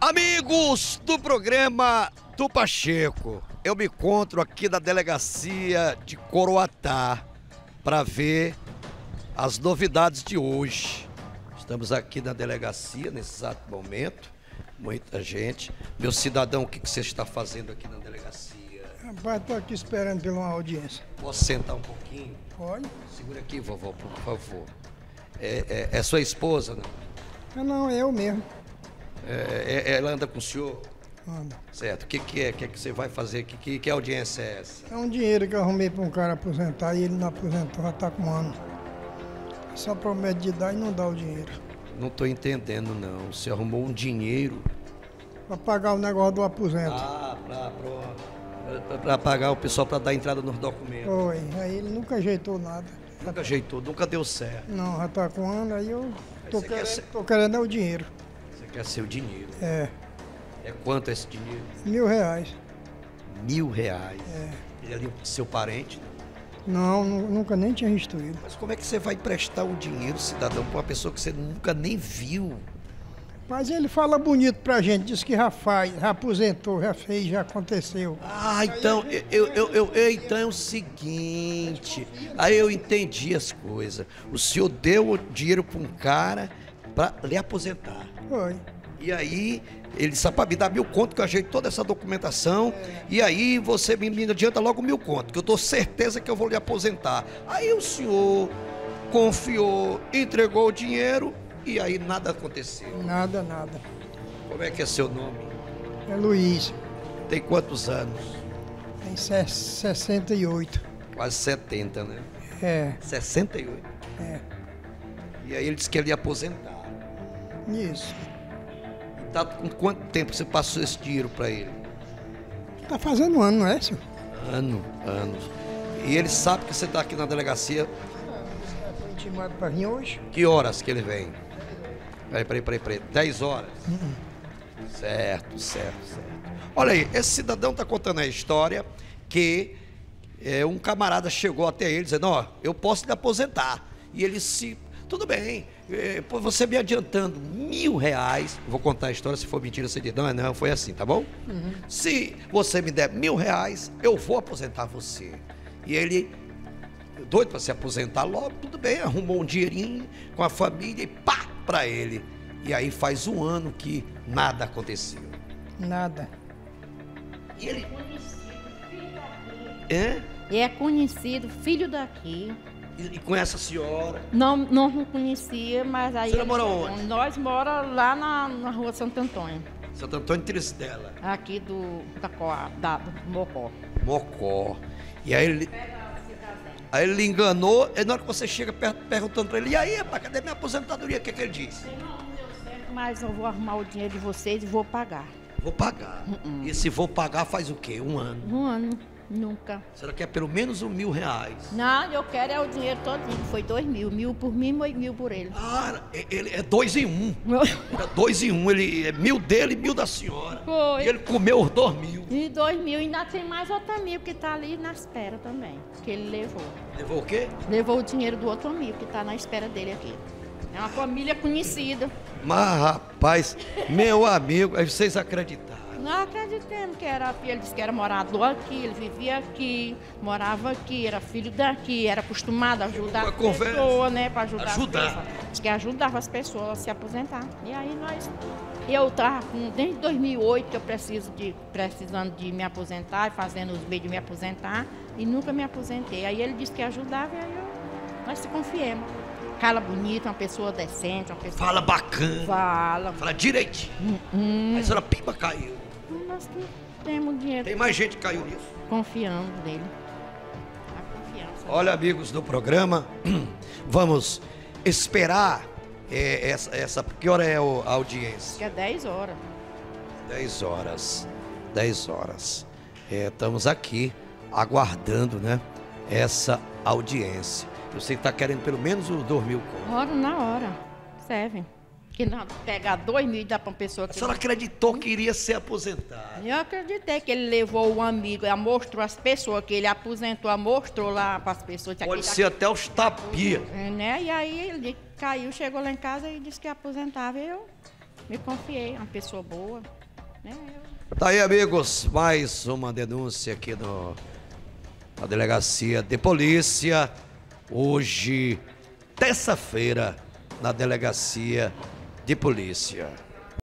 Amigos do programa do Pacheco, eu me encontro aqui na delegacia de Coroatá para ver as novidades de hoje. Estamos aqui na delegacia nesse exato momento, muita gente. Meu cidadão, o que você está fazendo aqui na delegacia? Rapaz, estou aqui esperando pela uma audiência. Posso sentar um pouquinho? Pode? Segura aqui, vovó, por favor. É sua esposa, não? Não, é eu mesmo. Ela anda com o senhor? Anda. Certo. O que é? O que você vai fazer? Que audiência é essa? É um dinheiro que eu arrumei para um cara aposentar e ele não aposentou, já está com um ano. Só promete de dar e não dá o dinheiro. Não estou entendendo, não. Você arrumou um dinheiro? Para pagar o negócio do aposento. Ah, para pagar o pessoal para dar entrada nos documentos. Foi. Aí ele nunca ajeitou nada. Nunca ajeitou, nunca deu certo. Não, já está com um ano, aí eu Você tô querendo é o dinheiro. Você quer seu dinheiro? É, É quanto esse dinheiro? R$1.000. R$1.000. É. Ele é ali seu parente? Não, nunca nem tinha instruído. Mas como é que você vai prestar o dinheiro, cidadão, para uma pessoa que você nunca nem viu? Mas ele fala bonito pra gente, diz que já faz, já aposentou, já fez, já aconteceu. Ah, então, então é o seguinte, aí eu entendi as coisas. O senhor deu o dinheiro para um cara para lhe aposentar. Foi. E aí, ele disse, para me dar 1.000 conto, que eu ajeito toda essa documentação, e aí você me adianta logo 1.000 conto, que eu dou certeza que eu vou lhe aposentar. Aí o senhor confiou, entregou o dinheiro, e aí nada aconteceu. Nada. Como é que é seu nome? É Luiz, Tem quantos anos? tem 68. Quase 70, né? É, 68. é, E aí ele disse que ele ia aposentar. isso. E tá com quanto tempo você passou esse dinheiro para ele? Tá fazendo um ano, não é, senhor? Anos. E ele sabe que você está aqui na delegacia. Foi intimado para vir hoje? Que horas que ele vem? Peraí. 10 horas? Certo. Olha aí, esse cidadão está contando a história que um camarada chegou até ele dizendo, ó, eu posso lhe aposentar. E ele se... Tudo bem, você me adiantando R$1.000, vou contar a história, se for mentira, você diz, não, foi assim, tá bom? Se você me der R$1.000, eu vou aposentar você. E ele, doido para se aposentar logo, tudo bem, arrumou um dinheirinho com a família e pá, para ele. E aí faz um ano que nada aconteceu. Nada. E ele... É conhecido, filho daqui. E conhece a senhora? Não conhecia, mas aí... A senhora mora onde? Nós moramos lá na rua Santo Antônio, Santo Antônio Tristela. aqui do Mocó. Mocó. E aí ele lhe enganou, e na hora que você chega perguntando para ele, e aí, rapaz, cadê minha aposentadoria? O que ele diz? Não deu certo, mas eu vou arrumar o dinheiro de vocês e vou pagar. Vou pagar. E se vou pagar faz o quê? Um ano. Um ano, nunca. A senhora quer pelo menos R$1.000. Não, eu quero é o dinheiro todinho, foi 2.000, 1.000 por mim e 1.000 por ele. Ah, ele é 2 em 1. Era 2 em 1, ele é 1.000 dele e 1.000 da senhora. Foi. E ele comeu os 2.000. E 2.000, e ainda tem mais outra 1.000 que tá ali na espera também, que ele levou. Levou o quê? Levou o dinheiro do outro amigo que tá na espera dele aqui. É uma família conhecida. Mas, rapaz, meu amigo, aí vocês acreditaram. Não acreditemos que era filho, ele disse que era morador aqui, ele vivia aqui, morava aqui, era filho daqui, era acostumado a ajudar as pessoas, né? Para ajudar. Ajudar. As pessoas. Diz que ajudava as pessoas a se aposentar. E aí eu estava desde 2008 que eu precisando de me aposentar e fazendo os meios de me aposentar e nunca me aposentei. Aí ele disse que ajudava e aí nós se confiemos. Fala bonito, uma pessoa decente, uma pessoa... Fala bacana. Fala direitinho. Aí a senhora pimba caiu. Nós que temos dinheiro. Tem mais gente que caiu nisso. Confiando nele. A confiança. Olha, amigos do programa, vamos esperar essa... Que hora é a audiência? Que é 10 horas. 10 horas. 10 horas. Estamos aqui aguardando, né, essa audiência. Você está querendo pelo menos os 2.000 contos. Hora na hora. Serve. Que não, pegar 2.000 e dar para uma pessoa que... A senhora acreditou que iria ser aposentado. Eu acreditei que ele levou o amigo, mostrou as pessoas que ele aposentou, mostrou lá para as pessoas. Pode ser até os tapia. Né? E aí ele caiu, chegou lá em casa e disse que aposentava. E eu me confiei, uma pessoa boa, né? Tá aí, amigos, mais uma denúncia aqui na delegacia de polícia. Hoje, terça-feira, na delegacia de polícia.